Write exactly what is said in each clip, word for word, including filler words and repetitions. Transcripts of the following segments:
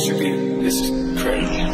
should be, this is crazy.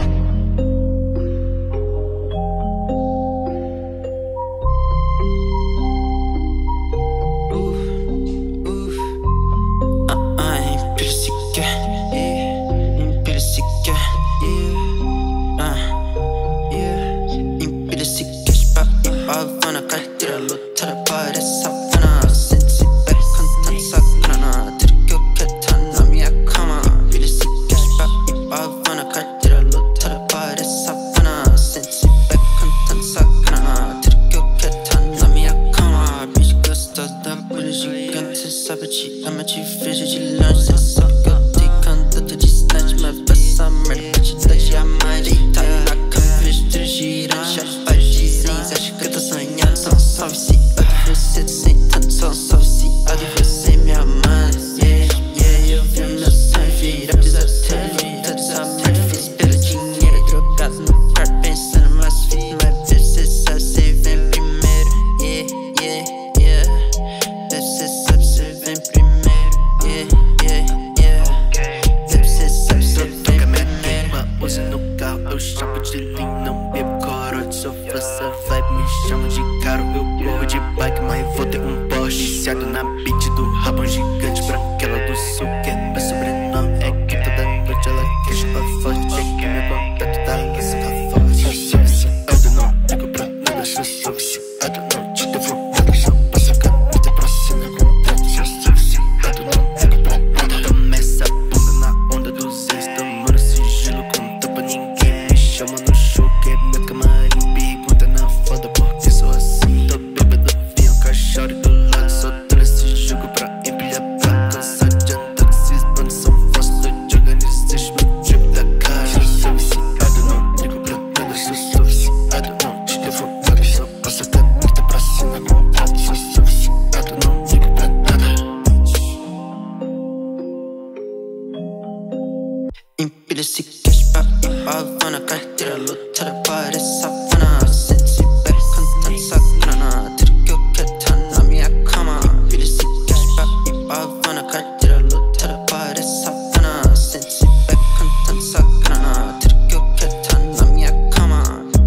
Empilha esse cash pra ir pra Havana, carteira lotada, parece Havana. Sente-se back, cantando sacana, tudo que eu quero tá na minha cama. Empilha esse cash pra ir pra Havana, carteira lotada, parece Havana. Sente-se back, cantando sacana, tudo que eu quero tá na minha cama.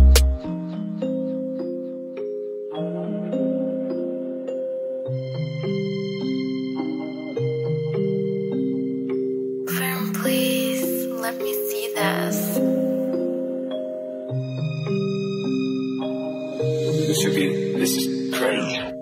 FerM, please. Let me see this. This should be, this is crazy.